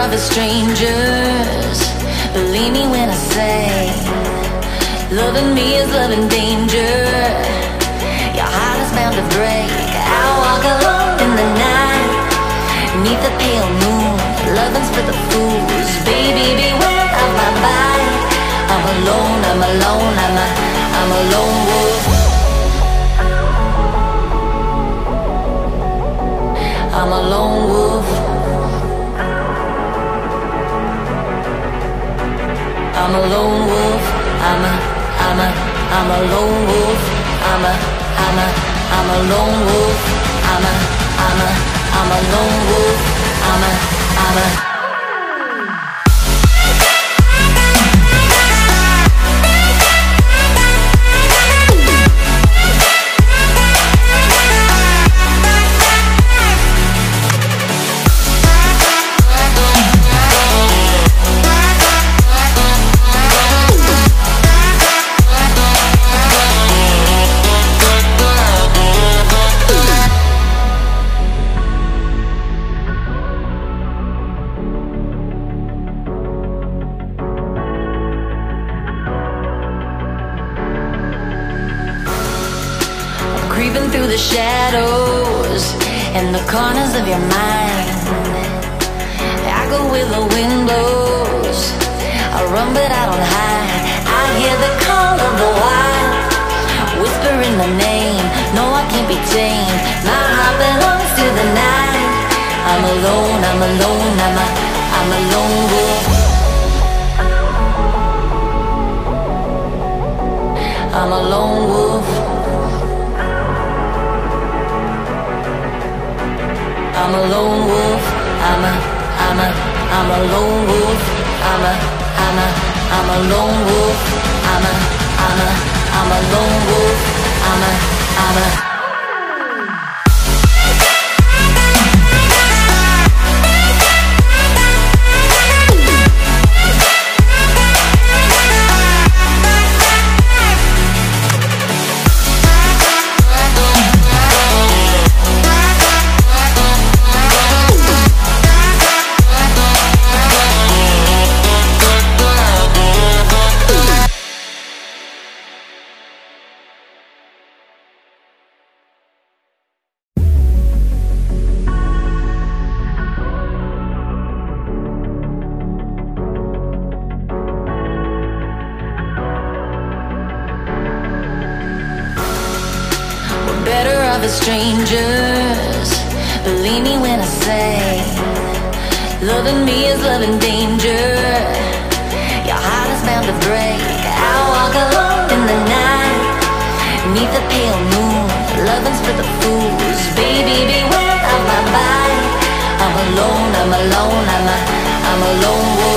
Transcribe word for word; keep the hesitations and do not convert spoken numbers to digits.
of the strangers. Believe me when I say, loving me is loving danger. Your heart is bound to break. I walk alone in the night, neath the pale moon. Loving's for the fools. Baby, beware of my bite. I'm alone, I'm alone, I'm a, I'm a lone wolf. I'm a lone wolf. I'm a lone wolf. I'm a, I'm a, I'm a lone wolf. I'm a, I'm a, I'm a lone wolf. I'm a, I'm a, I'm a lone wolf. I'm a, I'm a. Creeping through the shadows and the corners of your mind. I go where the wind blows. I run but I don't hide. I hear the call of the wild, whispering the name. No, I can't be tamed. My heart belongs to the night. I'm alone, I'm alone, I'm a, I'm a lone wolf. I'm a lone wolf. I'm a lone wolf. I'm a, I'm a, I'm a lone wolf. I'm a, I'm a, I'm a lone wolf. I'm a, I'm a, I'm a lone wolf. I'm a, I'm a. Better of the strangers. Believe me when I say, loving me is loving danger. Your heart is bound to break. I walk alone in the night, neath the pale moon. Loving's for the fools. Baby, beware of my bite. I'm alone, I'm alone, I'm a, I'm a lone wolf.